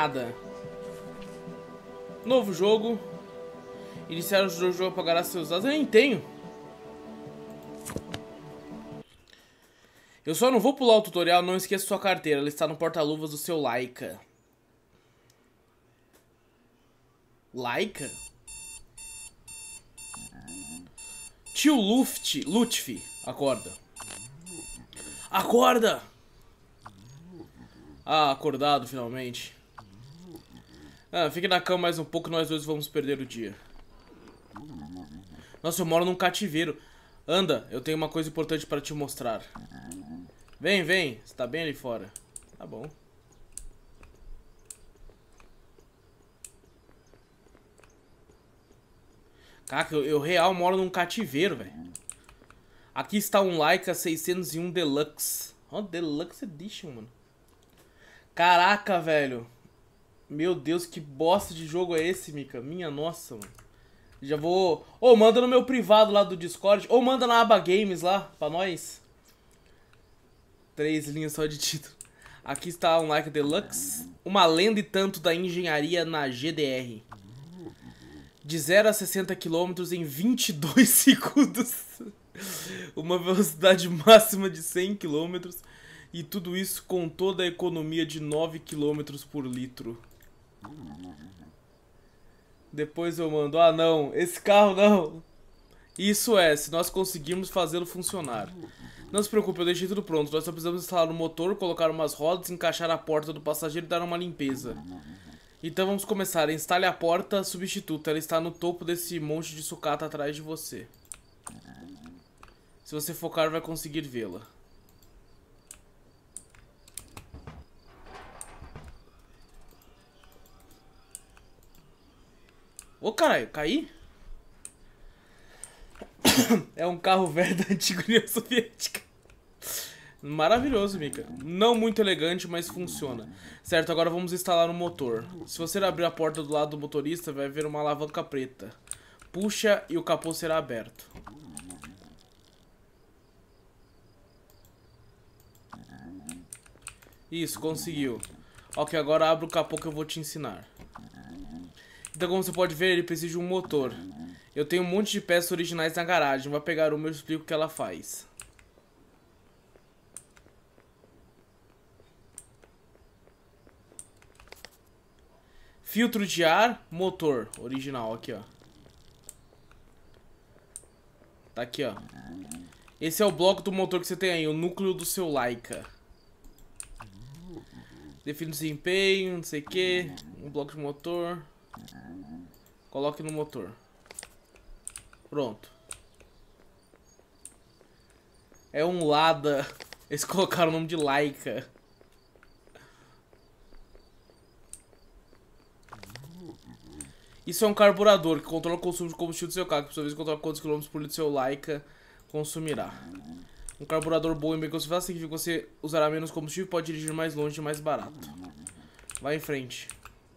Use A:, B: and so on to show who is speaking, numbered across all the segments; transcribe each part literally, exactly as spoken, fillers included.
A: nada. Novo jogo. Iniciar o jogo pagará seus dados. Eu nem tenho. Eu só não vou pular o tutorial. Não esqueça sua carteira. Ela está no porta-luvas do seu Laika. Laika? Tio Luft, Lutfi, acorda. Acorda! Ah, acordado finalmente. Ah, fique na cama mais um pouco, nós dois vamos perder o dia. Nossa, eu moro num cativeiro. Anda, eu tenho uma coisa importante para te mostrar. Vem, vem, você tá bem ali fora. Tá bom. Caraca, eu, eu real moro num cativeiro, velho. Aqui está um Laika seiscentos e um Deluxe. Ó, oh, Deluxe Edition, mano. Caraca, velho. Meu Deus, que bosta de jogo é esse, Mika? Minha nossa, mano. Já vou... Ô, oh, manda no meu privado lá do Discord. Ou manda na aba Games lá, pra nós. Três linhas só de título. Aqui está um Laika Deluxe. Uma lenda e tanto da engenharia na G D R. De zero a sessenta quilômetros em vinte e dois segundos. Uma velocidade máxima de cem quilômetros. E tudo isso com toda a economia de nove quilômetros por litro. Depois eu mando. Ah, não. Esse carro não. Isso é, se nós conseguirmos fazê-lo funcionar. Não se preocupe, eu deixei tudo pronto. Nós só precisamos instalar o motor, colocar umas rodas, encaixar a porta do passageiro e dar uma limpeza. Então vamos começar. Instale a porta substituta. Ela está no topo desse monte de sucata atrás de você. Se você focar, vai conseguir vê-la. Ô, caralho, caí? É um carro velho da antiga União Soviética. Maravilhoso, Mika. Não muito elegante, mas funciona. Certo, agora vamos instalar o motor. Se você abrir a porta do lado do motorista, vai ver uma alavanca preta. Puxa e o capô será aberto. Isso, conseguiu. Ok, agora abre o capô que eu vou te ensinar. Então, como você pode ver, ele precisa de um motor. Eu tenho um monte de peças originais na garagem. Vai pegar uma e eu explico o que ela faz. Filtro de ar, motor. Original, aqui, ó. Tá aqui, ó. Esse é o bloco do motor que você tem aí, o núcleo do seu Laika. Define o desempenho, não sei o que. Um bloco de motor. Coloque no motor. Pronto. É um Lada. Eles colocaram o nome de Laika. Isso é um carburador que controla o consumo de combustível do seu carro, que por sua vez controla quantos quilômetros por litro seu Laika consumirá. Um carburador bom e bem conservado significa que você usará menos combustível e pode dirigir mais longe e mais barato. Vai em frente.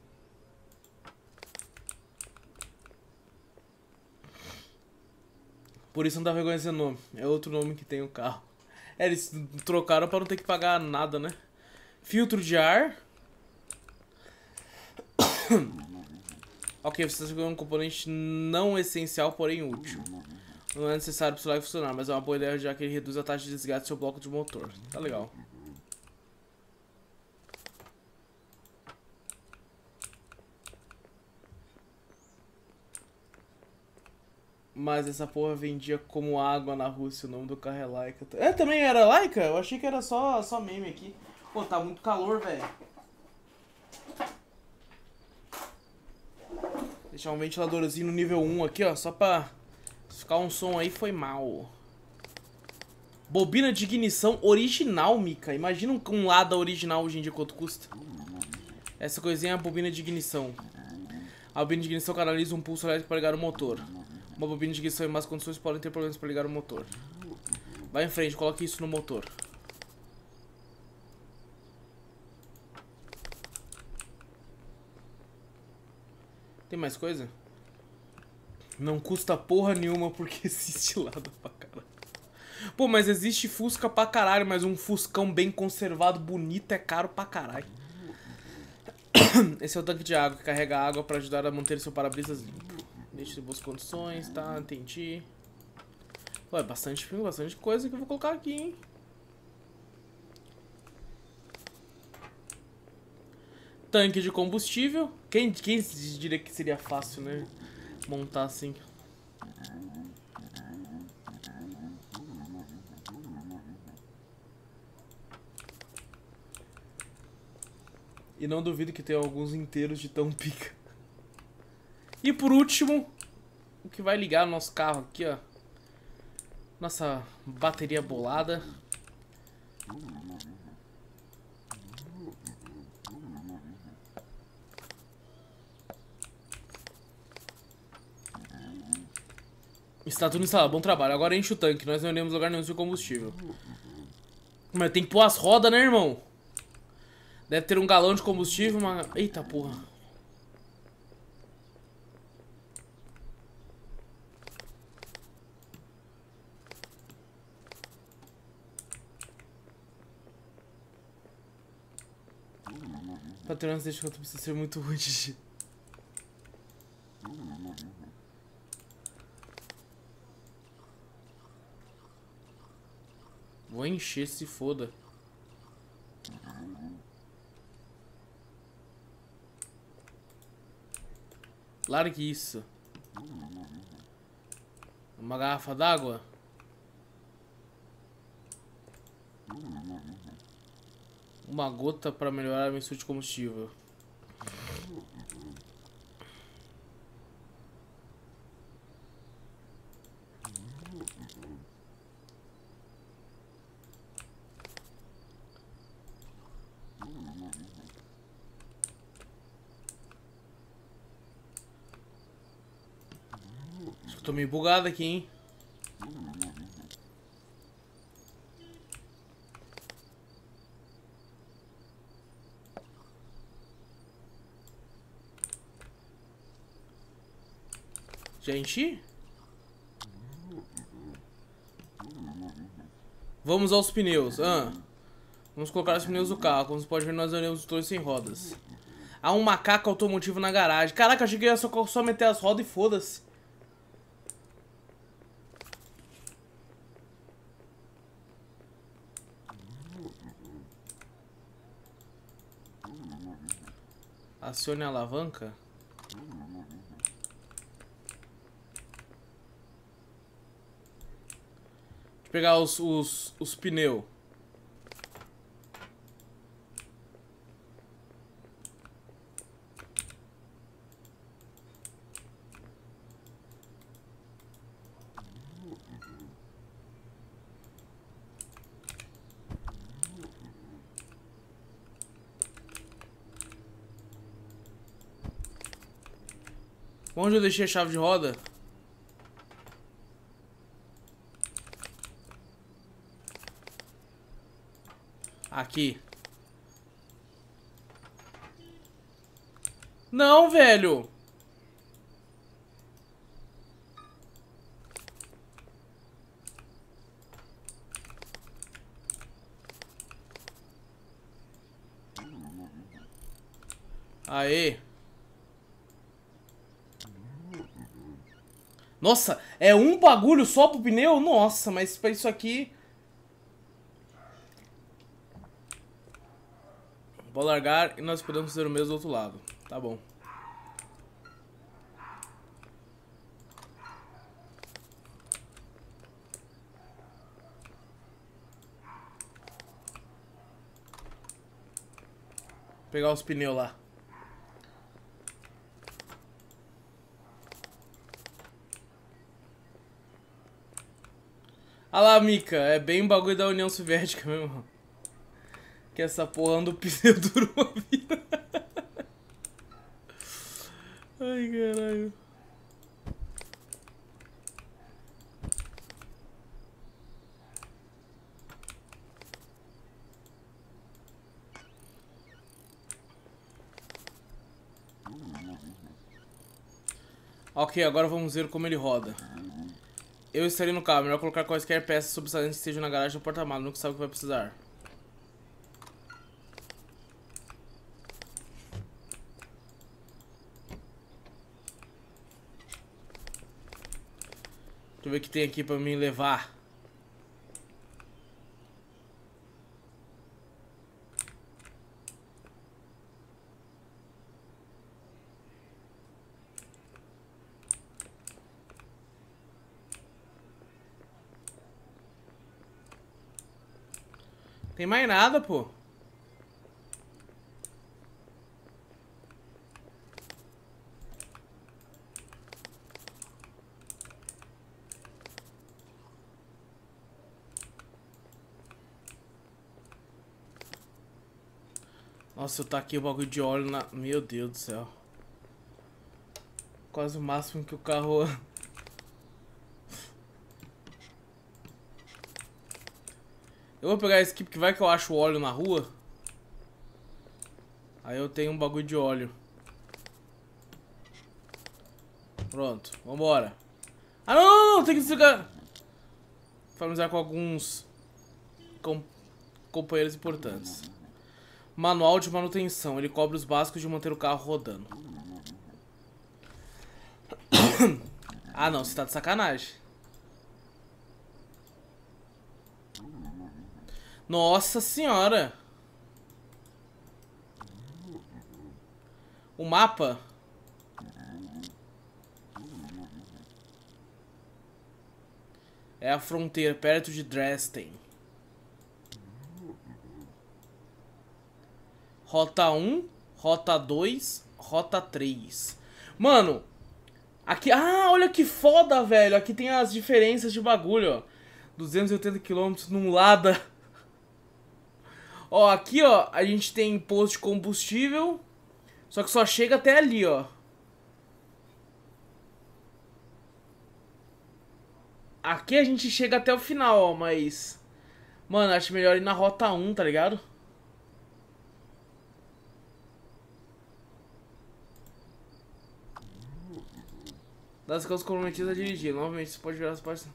A: Por isso não dá vergonha esse nome. É outro nome que tem o carro. É, eles trocaram para não ter que pagar nada, né? Filtro de ar. Ok, você está jogando um componente não essencial, porém útil. Não é necessário para o celular funcionar, mas é uma boa ideia já que ele reduz a taxa de desgaste do seu bloco de motor. Tá legal. Mas essa porra vendia como água na Rússia, o nome do carro é Laika. É, também era Laika? Eu achei que era só, só meme aqui. Pô, tá muito calor, velho. Deixar um ventiladorzinho no nível um aqui, ó, só pra ficar um som aí, foi mal. Bobina de ignição original, Mika. Imagina um, um Lada original hoje em dia quanto custa. Essa coisinha é a bobina de ignição. A bobina de ignição canaliza um pulso elétrico para ligar o motor. Uma bobina de ignição em más condições pode ter problemas para ligar o motor. Vai em frente, coloque isso no motor. Tem mais coisa? Não custa porra nenhuma porque existe Lada pra caralho. Pô, mas existe Fusca pra caralho, mas um Fuscão bem conservado, bonito, é caro pra caralho. Esse é o tanque de água que carrega água para ajudar a manter seu para-brisas limpo. Deixe em boas condições, tá? Entendi. Ué, bastante, bastante coisa que eu vou colocar aqui, hein? Tanque de combustível. Quem, quem diria que seria fácil, né? Montar assim. E não duvido que tenha alguns inteiros de tão pica. E por último, o que vai ligar o nosso carro aqui, ó. Nossa bateria bolada. Está tudo instalado, bom trabalho. Agora enche o tanque, nós não iremos lugar nenhum de combustível. Mas tem que pôr as rodas, né, irmão? Deve ter um galão de combustível, uma... Eita porra. Patrões, deixa que eu preciso ser muito ruim, Gigi. Vou encher, se foda. Largue isso. Uma garrafa d'água. Uma gota para melhorar a mistura de combustível. Acho que eu tô meio bugado aqui, hein? Já enchi? Vamos aos pneus. Ah. Vamos colocar os pneus do carro. Como você pode ver, nós andamos todos sem rodas. Há um macaco automotivo na garagem. Caraca, achei que ia só, só meter as rodas e foda-se. Acione a alavanca. Deixa eu pegar os, os, os pneus. Onde eu deixei a chave de roda? Aqui. Não, velho. Aê. Nossa, é um bagulho só pro pneu? Nossa, mas pra isso aqui... Vou largar e nós podemos fazer o mesmo do outro lado. Tá bom. Vou pegar os pneus lá. Ah lá, Mika, é bem o bagulho da União Soviética mesmo. Que essa porra anda o pneu duro uma vida. Ai, caralho. Ok, agora vamos ver como ele roda. Eu estarei no carro, melhor colocar quaisquer peças sobressalentes que estejam na garagem do porta-malas, nunca sabe o que vai precisar. eu ver o que tem aqui pra me levar. Tem mais nada, pô. Nossa, eu taquei o bagulho de óleo na... Meu Deus do céu. Quase o máximo que o carro... Eu vou pegar esse aqui porque vai que eu acho óleo na rua. Aí eu tenho um bagulho de óleo. Pronto, vambora. Ah, não, não, não, tem que desligar. Familiarizar com alguns com... companheiros importantes. Manual de manutenção. Ele cobre os básicos de manter o carro rodando. Ah, não, você tá de sacanagem. Nossa senhora. O mapa. É a fronteira, perto de Dresden. Rota um, Rota dois, Rota três. Mano, aqui... Ah, olha que foda, velho. Aqui tem as diferenças de bagulho, ó. duzentos e oitenta quilômetros num Lada. Ó, aqui, ó, a gente tem posto de combustível. Só que só chega até ali, ó. Aqui a gente chega até o final, ó, mas... Mano, acho melhor ir na Rota um, tá ligado? Das coisas comprometidas a dirigir. Novamente, você pode virar as partes.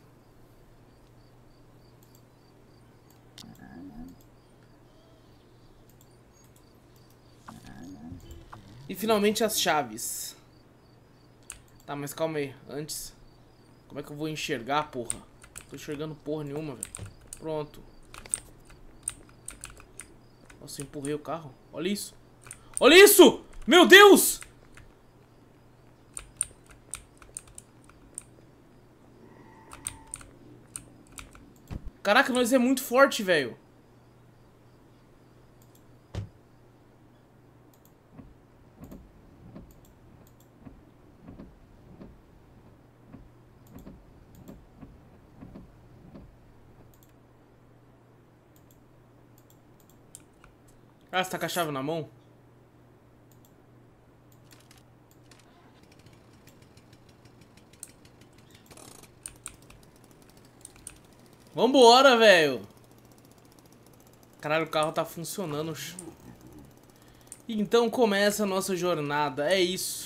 A: E finalmente as chaves. Tá, mas calma aí. Antes... Como é que eu vou enxergar, porra? Não tô enxergando porra nenhuma, velho. Pronto. Nossa, eu empurrei o carro. Olha isso. Olha isso! Meu Deus! Caraca, nós é muito forte, velho. Ah, você tá com a chave na mão? Vambora, velho. Caralho, o carro tá funcionando. Então começa a nossa jornada. É isso.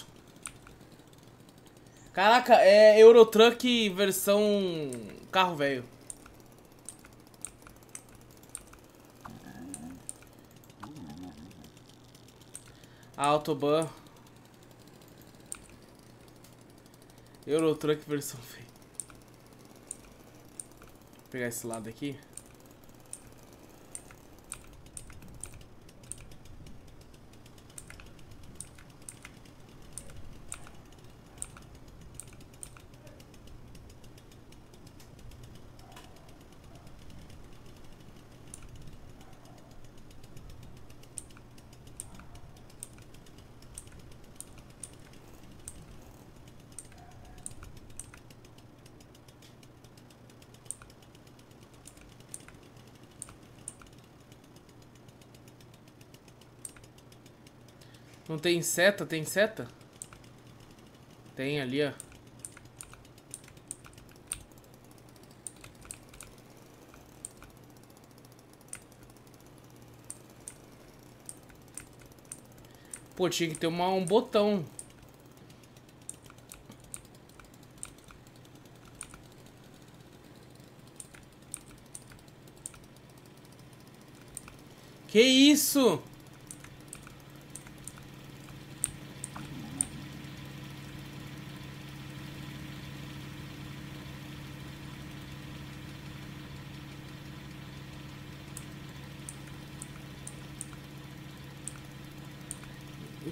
A: Caraca, é Eurotruck versão carro velho. Autobahn. Eurotruck versão feia. Vou pegar esse lado aqui. Não tem seta? Tem seta? Tem ali, ó. Pô, tinha que ter uma, um botão. Que isso?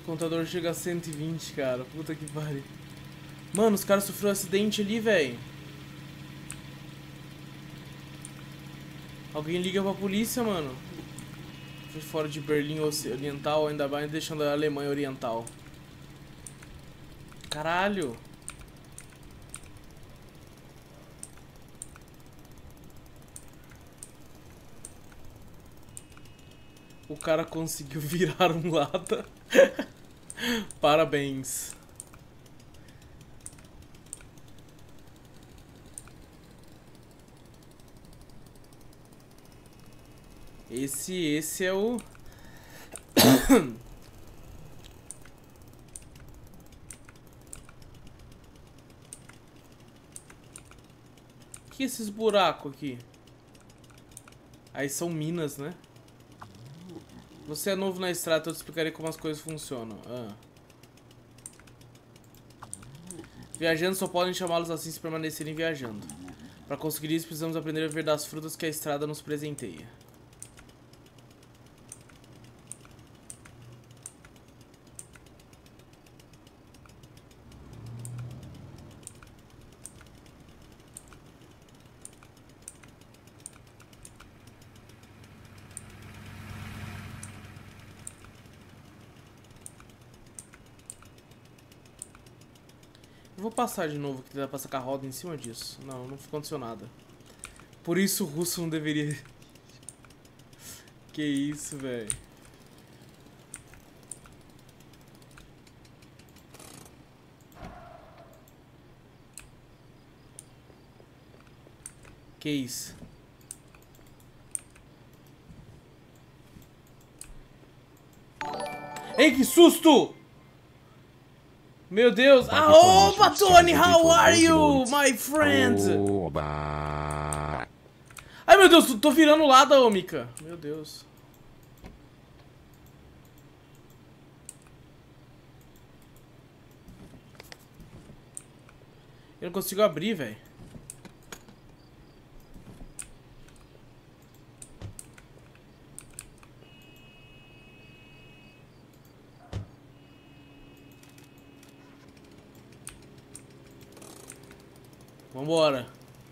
A: contador chega a cento e vinte, cara. Puta que pariu. Mano, os caras sofreram um acidente ali, velho. Alguém liga pra polícia, mano. Fui fora de Berlim Oriental, ainda mais deixando a Alemanha Oriental. Caralho. O cara conseguiu virar um lata. Parabéns. Esse, esse é o... Que é esses buracos aqui? Aí são minas, né? Você é novo na estrada, então eu te explicarei como as coisas funcionam. Ah. Viajantes só podem chamá-los assim se permanecerem viajando. Para conseguir isso, precisamos aprender a viver das frutas que a estrada nos presenteia. Eu vou passar de novo, que dá pra sacar a roda em cima disso. Não, não aconteceu nada. Por isso o russo não deveria... Que isso, velho. Que isso? Ei, que susto! Meu Deus! Ah, opa, Tony! How are you, my friend?
B: Oba.
A: Ai, meu Deus, tô virando o lado, ô, Mika. Meu Deus. Eu não consigo abrir, velho. Vambora.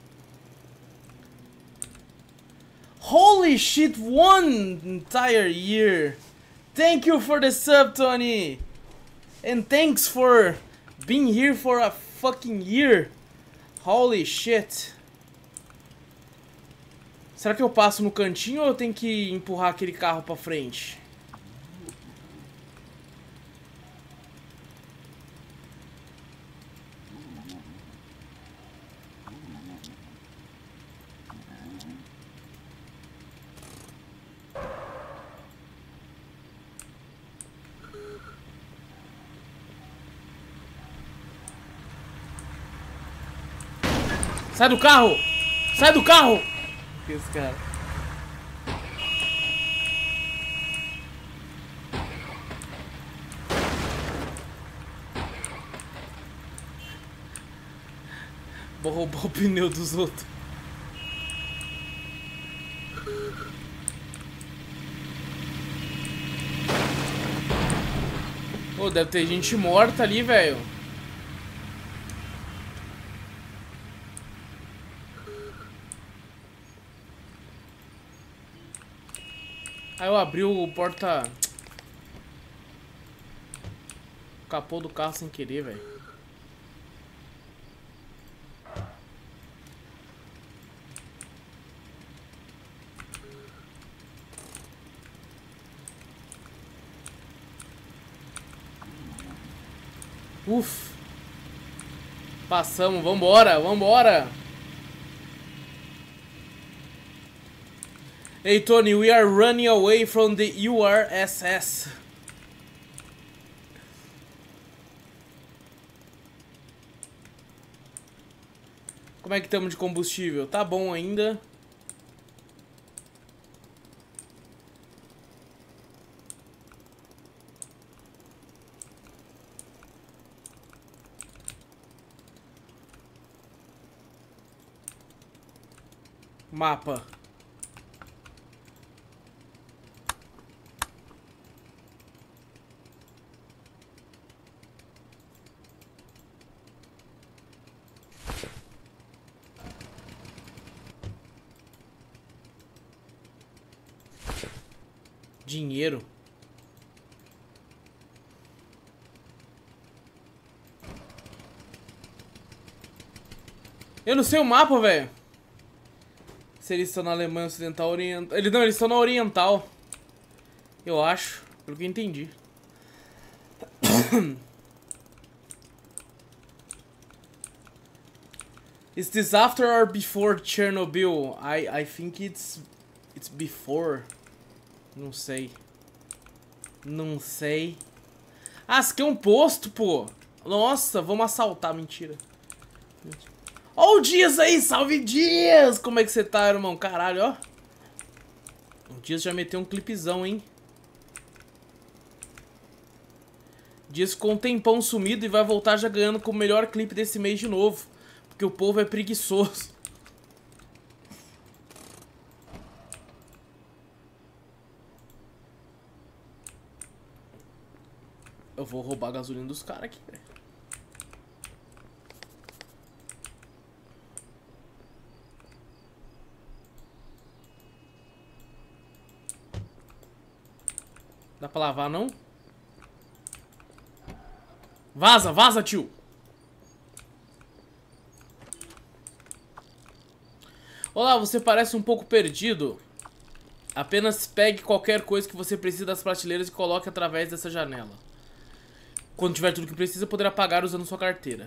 A: Holy shit, one entire year. Thank you for the sub, Tony. And thanks for being here for a fucking year. Holy shit. Será que eu passo no cantinho ou eu tenho que empurrar aquele carro pra frente? Sai do carro! Sai do carro! Que esse cara? Vou roubar o pneu dos outros. Pô, deve ter gente morta ali, velho. Aí eu abri o porta... O capô do carro sem querer, velho. Uf. Passamos, vambora, vambora. Hey Tony, we are running away from the U R S S. Como é que estamos de combustível? Tá bom ainda. Mapa. Dinheiro. Eu não sei o mapa, velho. Se eles estão na Alemanha Ocidental ou Oriental. Eles, não, eles estão na Oriental. Eu acho, pelo que eu entendi. Is this after or before Chernobyl? I, I think it's... It's before. Não sei. Não sei. Ah, isso aqui é um posto, pô. Nossa, vamos assaltar. Mentira. Ó o Dias aí, salve Dias! Como é que você tá, irmão? Caralho, ó. O Dias já meteu um clipezão, hein? Dias ficou um tempão sumido e vai voltar já ganhando com o melhor clipe desse mês de novo. Porque o povo é preguiçoso. Eu vou roubar a gasolina dos caras aqui, velho. Dá pra lavar, não? Vaza, vaza, tio! Olá, você parece um pouco perdido. Apenas pegue qualquer coisa que você precisa das prateleiras e coloque através dessa janela. Quando tiver tudo que precisa, poderá pagar usando sua carteira.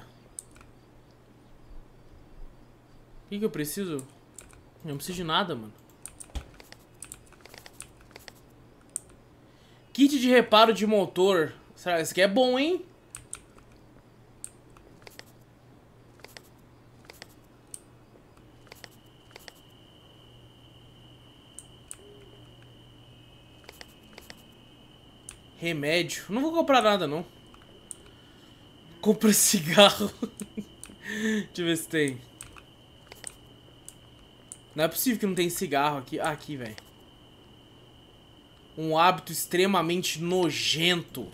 A: O que, que eu preciso? Eu não preciso de nada, mano. Kit de reparo de motor. Será? Esse aqui é bom, hein? Remédio. Não vou comprar nada, não. Compra cigarro. Deixa eu ver se tem. Não é possível que não tem cigarro aqui. Ah, aqui, velho. Um hábito extremamente nojento.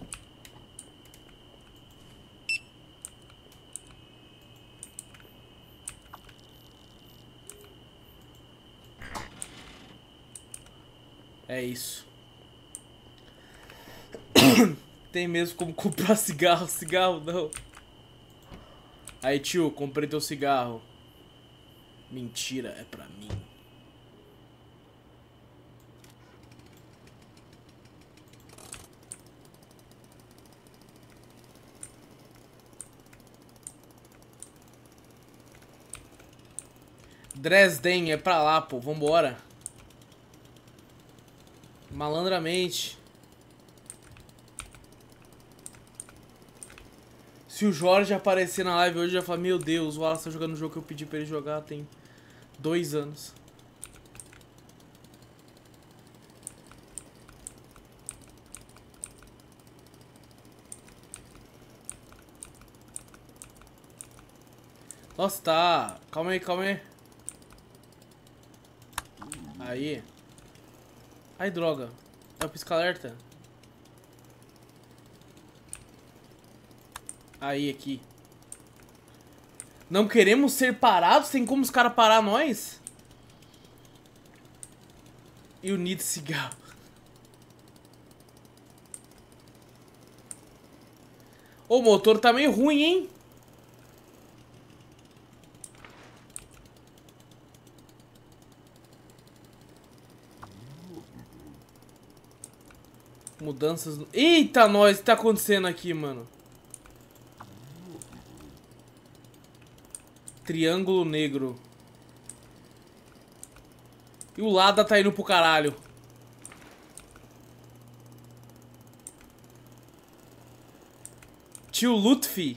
A: É isso. Tem mesmo como comprar cigarro. Cigarro não. Aí, tio, comprei teu cigarro. Mentira, é pra mim. Dresden, é pra lá, pô. Vambora. Malandramente. Se o Jorge aparecer na live hoje, já fala: meu Deus, o Wallace tá jogando o jogo que eu pedi pra ele jogar tem dois anos. Nossa, tá. Calma aí, calma aí. Aí. Ai, droga. É o pisca-alerta. Aí, aqui. Não queremos ser parados? Tem como os caras parar nós? You need cigarro. O motor tá meio ruim, hein? Mudanças... Eita, nós! O que tá acontecendo aqui, mano? Triângulo negro. E o Lada tá indo pro caralho. Tio Lutfi.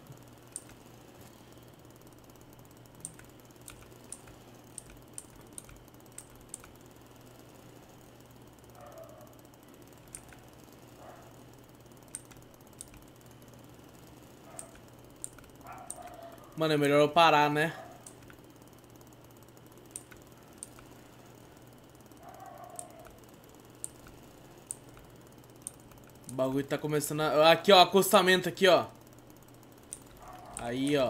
A: Mano, é melhor eu parar, né? O bagulho tá começando a... Aqui, ó, acostamento aqui, ó. Aí, ó.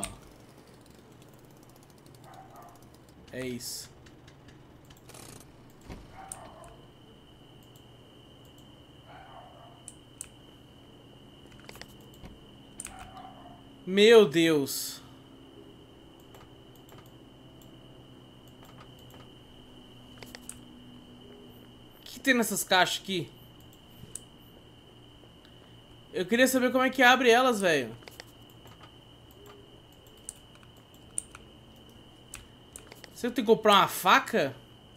A: É isso. Meu Deus. O que tem nessas caixas aqui? Eu queria saber como é que abre elas, velho. Você tem que comprar uma faca?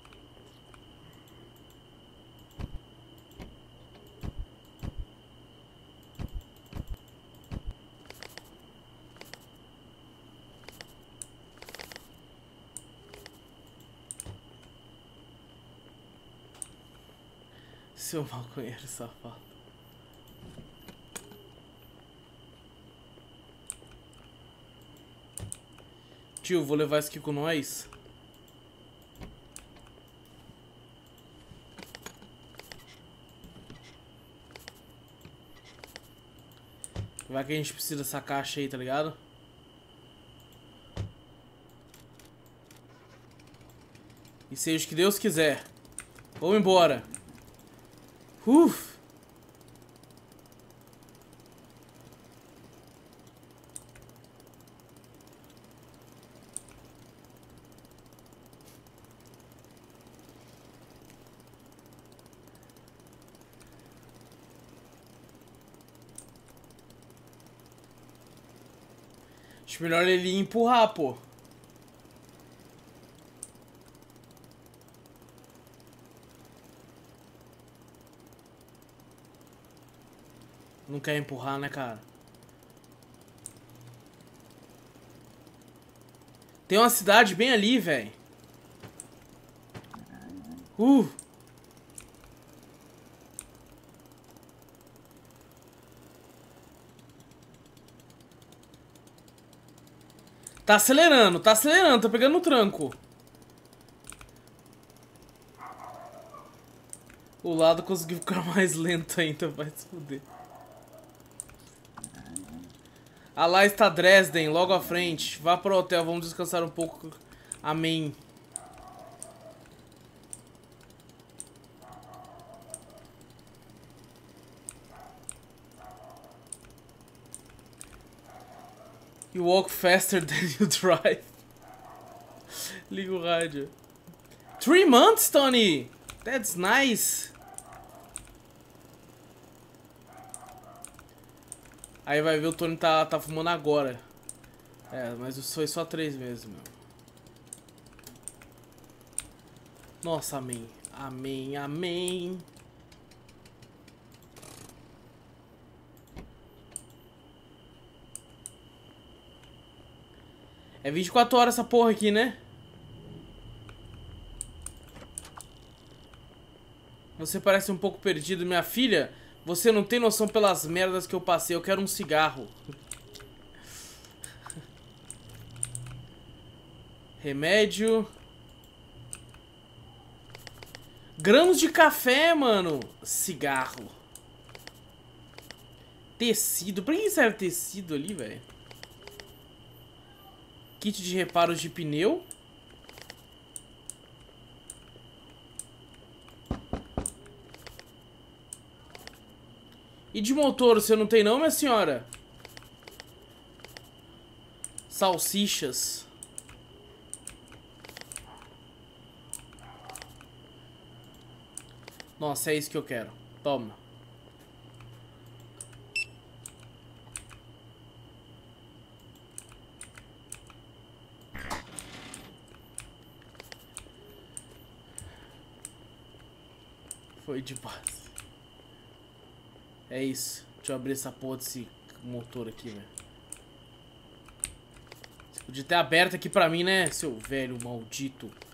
A: Seu maconheiro safado. Tio, vou levar isso aqui com nós. Vai que a gente precisa dessa caixa aí, tá ligado? E seja o que Deus quiser. Vamos embora. Uf. Acho melhor ele empurrar, pô. Não quer empurrar, né, cara? Tem uma cidade bem ali, velho. Uh! Tá acelerando, tá acelerando, tá pegando no tranco. O lado conseguiu ficar mais lento ainda, vai se fuder. Ah, lá está Dresden, logo à frente. Vá pro hotel, vamos descansar um pouco. Amém. You walk faster than you drive. Liga o rádio. Three months, Tony! That's nice. Aí vai ver o Tony tá, tá fumando agora. É, mas foi só três meses, meu. Nossa, amém. Amém, amém. É vinte e quatro horas essa porra aqui, né? Você parece um pouco perdido, minha filha. Você não tem noção pelas merdas que eu passei. Eu quero um cigarro. Remédio. Grãos de café, mano. Cigarro. Tecido. Pra que serve tecido ali, velho? Kit de reparos de pneu. E de motor, você não tem não, minha senhora? Salsichas. Nossa, é isso que eu quero. Toma. Foi de base. É isso. Deixa eu abrir essa porra desse motor aqui, velho. Você podia ter aberto aqui pra mim, né, seu velho maldito.